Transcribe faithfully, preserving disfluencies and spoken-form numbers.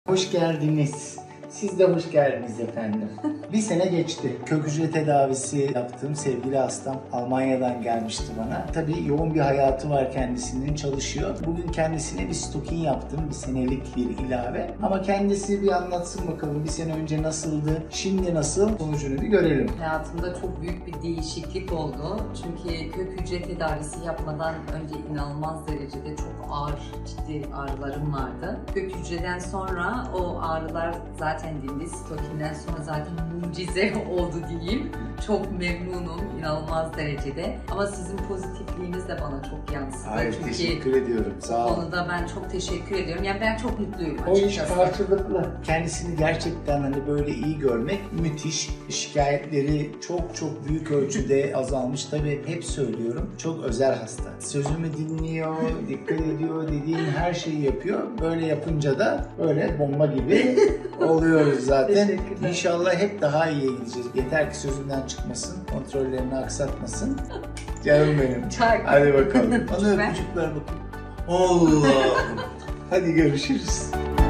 Hoş geldiniz. Siz de hoş geldiniz efendim. Bir sene geçti. Kök hücre tedavisi yaptığım sevgili hastam Almanya'dan gelmişti bana. Tabii yoğun bir hayatı var kendisinin, çalışıyor. Bugün kendisine bir stokin yaptım, bir senelik bir ilave. Ama kendisi bir anlatsın bakalım bir sene önce nasıldı, şimdi nasıl, sonucunu bir görelim. Hayatımda çok büyük bir değişiklik oldu. Çünkü kök hücre tedavisi yapmadan önce inanılmaz derecede çok ağır, ciddi ağrılarım vardı. Kök hücreden sonra o ağrılar zaten dindi. Stokinden sonra zaten mucize oldu diyeyim. Çok memnunum, inanılmaz derecede. Ama sizin pozitifliğiniz de bana çok yansıdı. Hayır, Çünkü teşekkür ediyorum. Sağ olun. Bu konuda ben çok teşekkür ediyorum. Yani ben çok mutluyum O iş açıkçası. karşılıklı. Kendisini gerçekten hani böyle iyi görmek müthiş. Şikayetleri çok çok büyük ölçüde azalmış. Tabii hep söylüyorum. Çok özel hasta. Sözümü dinliyor, dikkat ediyor, dediğim her şeyi yapıyor. Böyle yapınca da böyle bomba gibi oluyoruz zaten. Teşekkürler. İnşallah hep daha iyiye gideceğiz. Yeter ki sözünden çıkmasın, kontrollerini aksatmasın. Canım benim. Çok. Hadi bakalım. Bana Ben- öpücükler bakın. Allah'ım. Hadi görüşürüz.